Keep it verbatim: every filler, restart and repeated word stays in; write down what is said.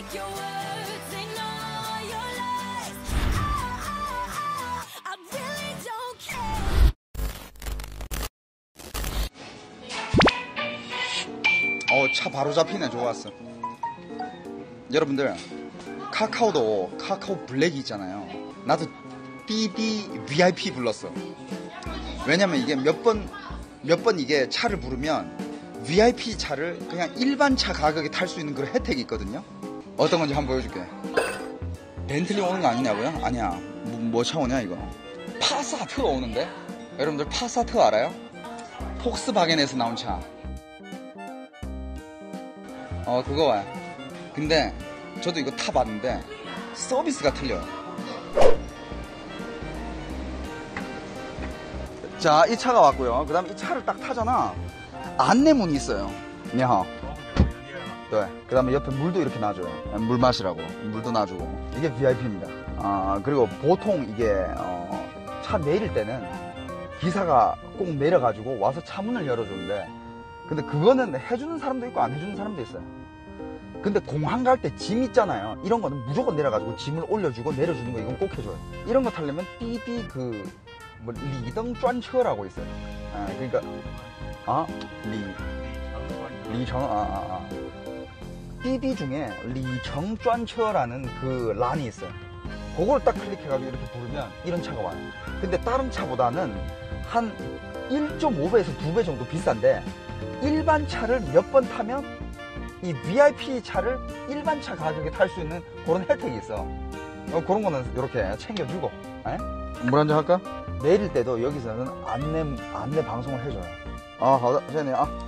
어, 차 바로 잡히네. 좋았어. 여러분들, 카카오도 카카오 블랙이 있잖아요. 나도 삐삐 브이아이피 불렀어. 왜냐면 이게 몇 번, 몇 번 이게 차를 부르면 브이아이피 차를 그냥 일반 차 가격에 탈 수 있는 그런 혜택이 있거든요. 어떤 건지 한번 보여줄게. 벤틀리 오는 거 아니냐고요? 아니야. 뭐, 뭐 차 오냐 이거? 파사트가 오는데? 여러분들 파사트 알아요? 폭스바겐에서 나온 차. 어, 그거 와요. 근데 저도 이거 타봤는데 서비스가 틀려요. 자, 이 차가 왔고요. 그 다음에 이 차를 딱 타잖아. 안내문이 있어요. 니하오. 네. 그 다음에 옆에 물도 이렇게 놔줘요. 물 마시라고. 물도 놔주고. 이게 브이아이피입니다. 아, 그리고 보통 이게 어, 차 내릴 때는 기사가 꼭 내려가지고 와서 차 문을 열어주는데, 근데 그거는 해주는 사람도 있고 안 해주는 사람도 있어요. 근데 공항 갈 때 짐 있잖아요. 이런 거는 무조건 내려가지고 짐을 올려주고 내려주는 거 이건 꼭 해줘요. 이런 거 타려면 삐삐 그 뭐 리등 쫀처라고 있어요. 아, 그러니까 아 리 리정 아아 아. 삐삐 중에 리정 쫀처라는 그 란이 있어요. 그걸 딱 클릭해가지고 이렇게 부르면 이런 차가 와요. 근데 다른 차보다는 한 일 점 오 배에서 두 배 정도 비싼데, 일반 차를 몇 번 타면 이 브이아이피 차를 일반 차 가격에 탈 수 있는 그런 혜택이 있어. 어, 그런 거는 이렇게 챙겨주고. 에? 물 한잔 할까? 내릴 때도 여기서는 안내 안내 방송을 해줘요. 아, 好的，谢谢你啊。